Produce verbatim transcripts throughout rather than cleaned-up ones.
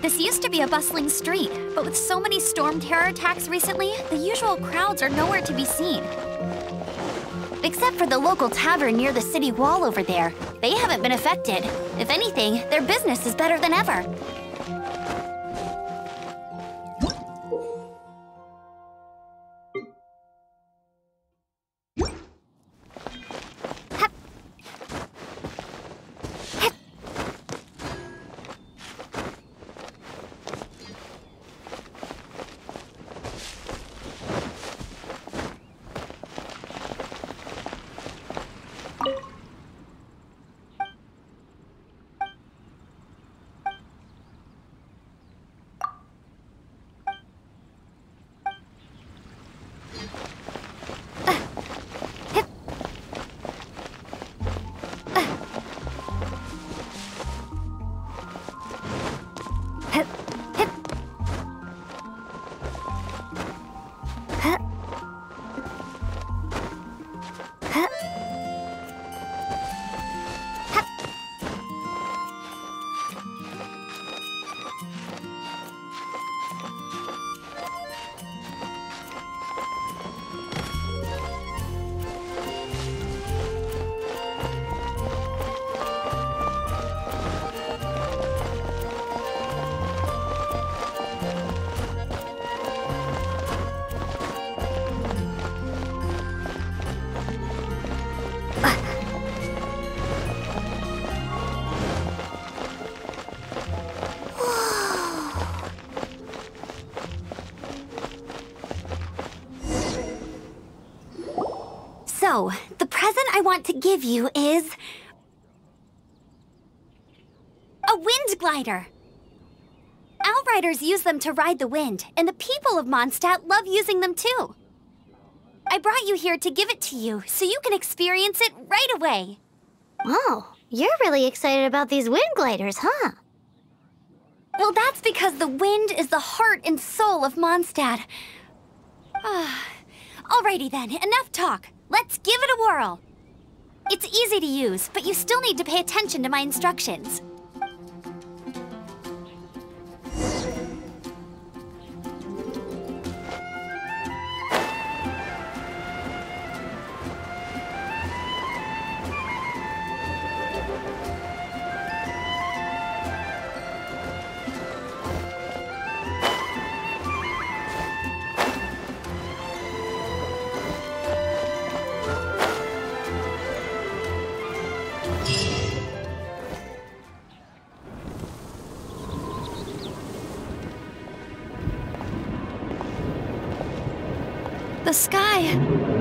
This used to be a bustling street, but with so many storm terror attacks recently, the usual crowds are nowhere to be seen. Except for the local tavern near the city wall over there. They haven't been affected. If anything, their business is better than ever. So, the present I want to give you is... a wind glider! Outriders use them to ride the wind, and the people of Mondstadt love using them too. I brought you here to give it to you, so you can experience it right away. Oh, you're really excited about these wind gliders, huh? Well, that's because the wind is the heart and soul of Mondstadt. Alrighty then, enough talk. Let's give it a whirl. It's easy to use, but you still need to pay attention to my instructions. The sky...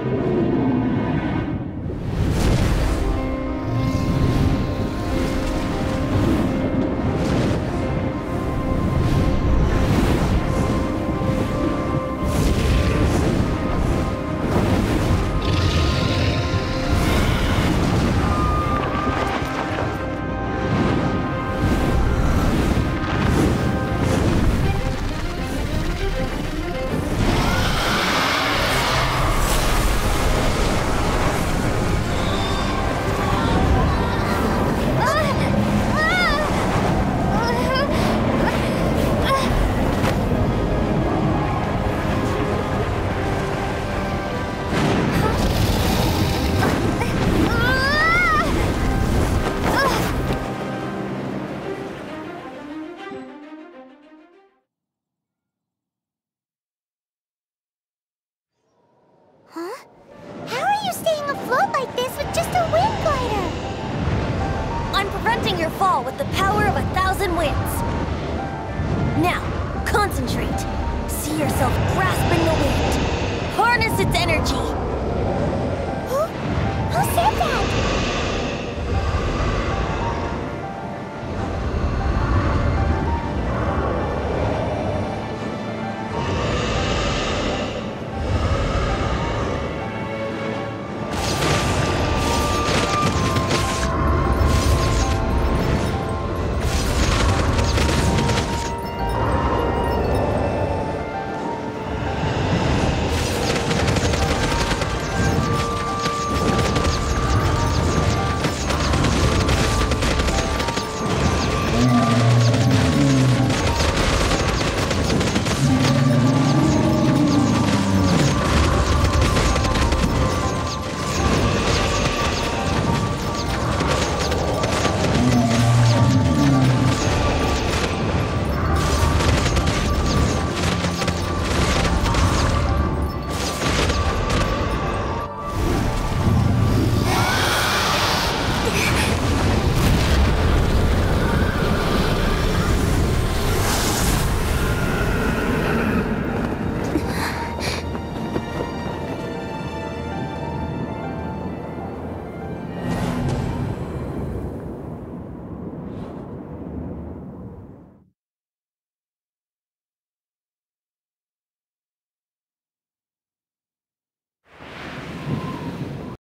Huh? How are you staying afloat like this with just a wind glider? I'm preventing your fall with the power of a thousand winds. Now, concentrate. See yourself grasping the wind. Harness its energy. Who? Who said that?